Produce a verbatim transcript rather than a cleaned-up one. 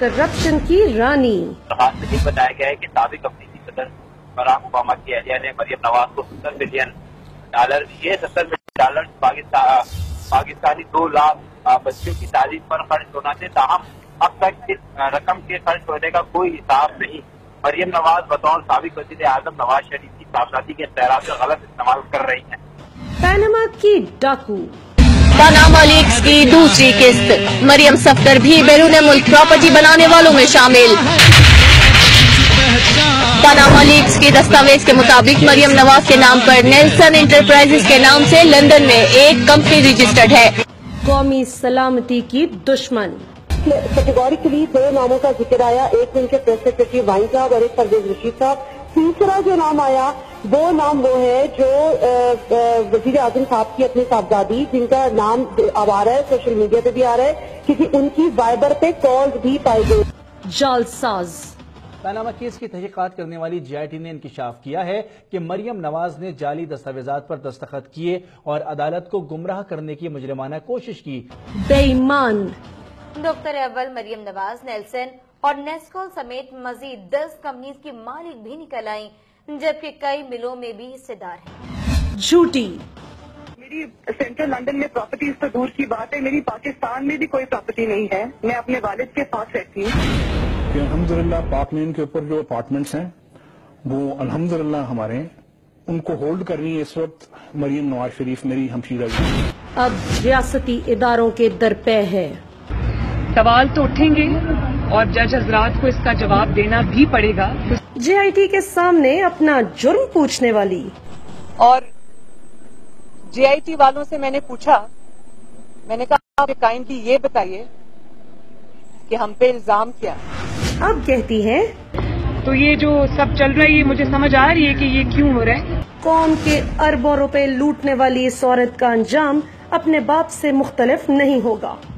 Corruption की रानी। खास में ये बताया गया है कि साबिक अफ्रीकी सदर बराक ओबामा की अहलिया ने मरियम नवाज को सत्तर मिलियन डॉलर दिए। सत्तर मिलियन डॉलर पाकिस्तान पाकिस्तानी दो लाख बच्चों की तालीम पर खर्च होना थे, ताहम अब तक इस रकम के खर्च होने का कोई हिसाब नहीं। मरियम नवाज बतौर साबिक वज़ीर आज़म नवाज शरीफ की सामनाती के इख्तियारात का गलत इस्तेमाल कर रही हैं। पैनामा की डाकू। पनामा लीक्स की दूसरी किस्त, मरियम सफदर भी बैरून मुल्क प्रॉपर्टी बनाने वालों में शामिल। पनामा लीक्स के दस्तावेज के मुताबिक मरियम नवाज के नाम पर नेल्सन इंटरप्राइजेस के नाम से लंदन में एक कंपनी रजिस्टर्ड है। कौमी सलामती की दुश्मन। कैटेगोरिकली दो नामों का जिक्र आया, एक उनके प्रेस सेक्रेटरी वाइन साहब और एक परवेज रशीद साहब। तीसरा जो नाम आया वो नाम वो है जो वजीर आजम साहब की अपनी साहबजादी, जिनका नाम अब आ रहा है, सोशल मीडिया पे भी आ रहा है, क्योंकि उनकी वाइबर पे कॉल्स भी पाई गई। जालसाज। पनामा केस की तहकीकात करने वाली जी आई टी ने इंकशाफ किया है कि मरियम नवाज ने जाली दस्तावेजात पर दस्तखत किए और अदालत को गुमराह करने की मुजरिमाना कोशिश की। बेईमान। डॉक्टर अव्वल मरियम नवाज, नेल्सन और नेस्कॉल समेत मजीद दस कंपनीज की मालिक भी निकल आई, जबकि कई मिलों में भी हिस्सेदार हैं। झूठी। मेरी सेंट्रल लंदन में प्रॉपर्टीज तो दूर की बात है, मेरी पाकिस्तान में भी कोई प्रॉपर्टी नहीं है। मैं अपने वालिद के साथ रहती हूँ। अल्हम्दुलिल्लाह पाक में इनके ऊपर जो अपार्टमेंट्स हैं वो अल्हम्दुलिल्लाह हमारे हैं, उनको होल्ड कर रही है इस वक्त मरियम नवाज शरीफ, मेरी हमशीरा। अब रियासती इदारों के दरपे है। सवाल तो उठेंगे और जज हजरात को इसका जवाब देना भी पड़ेगा। जे आई टी के सामने अपना जुर्म पूछने वाली। और जे आई टी वालों से मैंने पूछा, मैंने कहा आप काइंडली ये बताइए कि हम पे इल्जाम क्या है। अब कहती है तो ये जो सब चल रहा है ये मुझे समझ आ रही है कि ये क्यों हो रहा है। कौम के अरबों रुपए लूटने वाली इस औरत का अंजाम अपने बाप से मुख्तलिफ नहीं होगा।